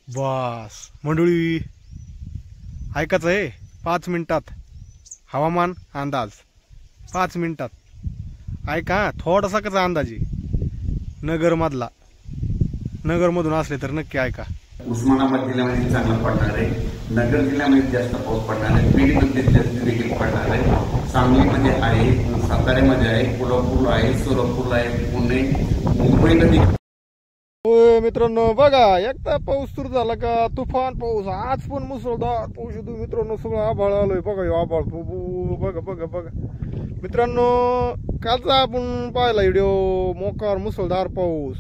बस मंडळी ऐकायचं आहे 5 मिनिटात हवामान अंदाज 5 मिनिटात ऐका थोडासा कसा अंदाज आहे नगरमधला नगरमधून असले तर नक्की ऐका। उस्मानाबाद जिल्ह्यामध्ये चांगला पडणार आहे, नगर जिल्ह्यामध्ये जास्त पाऊस पडणार आहे, बीडमध्ये जास्त देखील पडणार आहे, सांगलीमध्ये आहे, साताऱ्यामध्ये आहे, कोल्हापूरला आहे, सोलापूरला आहे, पुणे मुंबईला देखील। मित्रांनो बघा एकदा पाऊस सुरू झाला का तुफान पाऊस आज पण मुसळधार पाऊस येतो मित्रांनो। सगळं आभाळ आलोय बघा आभाळ बघा बघा बघा मित्रांनो। कालचा आपण पाहिला व्हिडिओ मोकार मुसळधार पाऊस।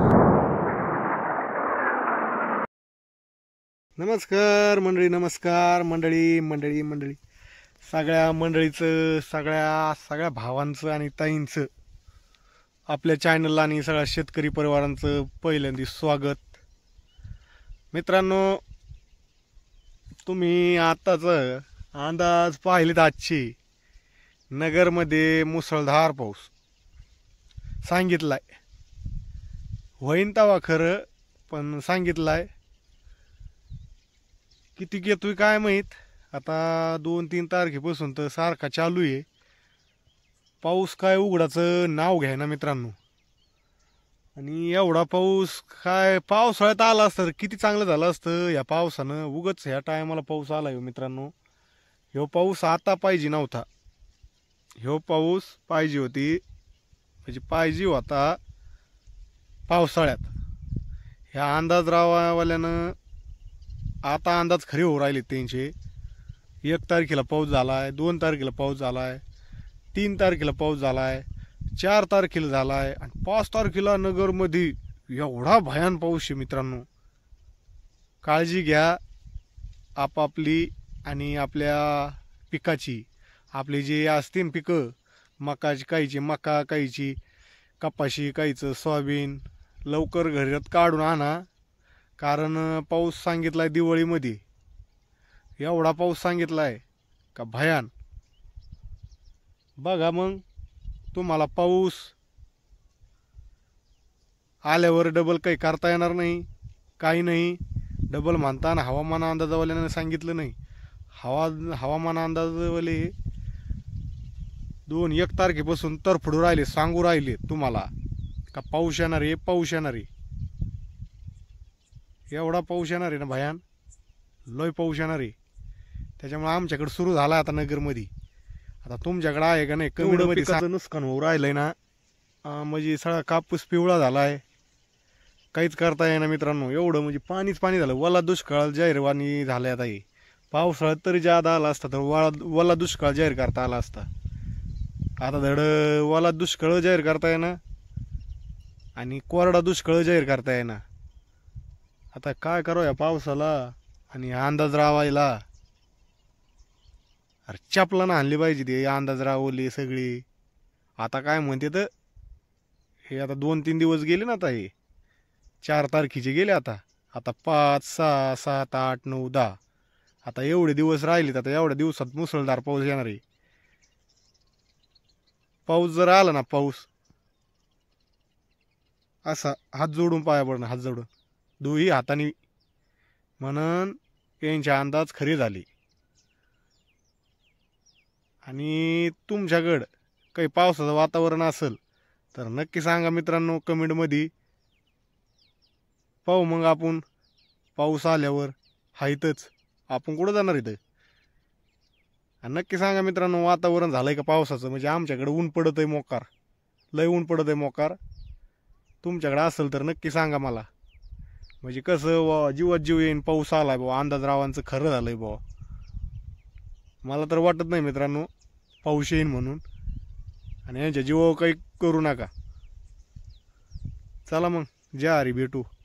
नमस्कार मंडळी, नमस्कार मंडळी मंडळी मंडळी सगळ्या मंडळीचं सगळ्या भावांचं आणि ताईंचं आपल्या चॅनलला आणि सगळ्या शेतकरी परिवारांचं पहिल्यांदा स्वागत। मित्रांनो तुम्ही आताच अंदाज पाहिलेत आजची नगरमध्ये मुसळधार पाऊस सांगितलाय, होईन तवा खरं पण सांगितलाय। किती येतोय काय माहीत, आता 2-3 तारखेपासून तर सारखा चालू आहे पाऊस, काय उघडाचं नाव घ्याय ना मित्रांनो। आणि एवढा पाऊस काय पावसाळ्यात आला असतं तर किती चांगलं झालं असतं या पावसानं। उगच ह्या टायमाला पाऊस आला मित्रांनो। ह्यो पाऊस आता पाहिजे नव्हता, ह्यो पाऊस पाहिजे होती म्हणजे पाहिजे होता पावसाळ्यात। ह्या अंदाजरावाल्यानं आता अंदाज खरे होऊ राहिले त्यांचे। 1 तारखेला पाऊस झालाय, 2 तारखेला पाऊस झालाय, 3 तारखेला पाऊस झालाय, 4 तारखेला झालाय आणि 5 तारखेला नगरमध्ये एवढा भयान पाऊस आहे मित्रांनो। काळजी घ्या आपापली आणि आपल्या पिकाची। आपली जे असतील पिकं मकाची, काहीची मका, काहीची कपाशी, काहीचं सोयाबीन लवकर घरात काढून आणा, कारण पाऊस सांगितलाय दिवाळीमध्ये। एवढा पाऊस सांगितलाय का भयान। बघा मग तुम्हाला पाऊस आल्यावर डबल काही करता येणार नाही, काही नाही। डबल म्हणताना हवामान अंदाजवाल्याने सांगितलं नाही। हवामान अंदाजवाले 1 तारखेपासून तरफडू राहिले, सांगू राहिले तुम्हाला का पाऊस येणार आहे, पाऊस येणार आहे। एवढा पाऊस येणार आहे ना भयान, लय पाऊस येणार आहे। त्याच्यामुळे आमच्याकडे सुरू झाला आता नगरमध्ये। आता तुमच्याकडे आहे का नाही कमी पिकाचं नुकसान होऊ राहिलंय ना, म्हणजे सगळा कापूस पिवळा झालाय, काहीच करता येईना मित्रांनो। एवढं म्हणजे पाणीच पाणी झालं, वला दुष्काळ जाहीरवाणी झालाय आता। हे पावसाळ्यात तरी जादा आला असता तर वला दुष्काळ जाहीर करता आला असता। आता धड वला दुष्काळ जाहीर करता येईना आणि कोरडा दुष्काळ जाहीर करता येईना। आता काय करावं या पावसाला आणि अंदाज रावायला। अरे चपला ना आणली पाहिजे ते अंदाज रावली सगळी। आता काय म्हणते तर हे आता 2-3 दिवस गेले ना, आता हे 4 तारखेचे गेले। आता 5, 6, 7, 8, 9, 10 आता एवढे दिवस राहिलेत। आता एवढ्या दिवसात मुसळधार पाऊस येणार आहे। पाऊस जर आला ना, पाऊस असा हात जोडून पाया पडणं, हात जोडून दोही हाताने म्हणून यांचे अंदाज खरे झाले। आणि तुमच्याकडं काही पावसाचं वातावरण असेल तर नक्की सांगा मित्रांनो कमेंटमध्ये। पाहू मग आपण पाऊस आल्यावर हायतच आपण कुठं जाणार इथं। आणि नक्की सांगा मित्रांनो वातावरण झालंय का पावसाचं, म्हणजे आमच्याकडे ऊन पडत आहे मोकार, लय ऊन पडत आहे मोकार। तुमच्याकडे असेल तर नक्की सांगा मला, म्हणजे कसं जीवात जीव येईन पाऊस आलाय बाबा, अंदाजरावांचं खरं झालंय बाबा। मला तर वाटत नाही मित्रांनो पाऊस येईन म्हणून, आणि यांच्या जीवावर काही करू नका। चला मग ज्या हरी भेटू।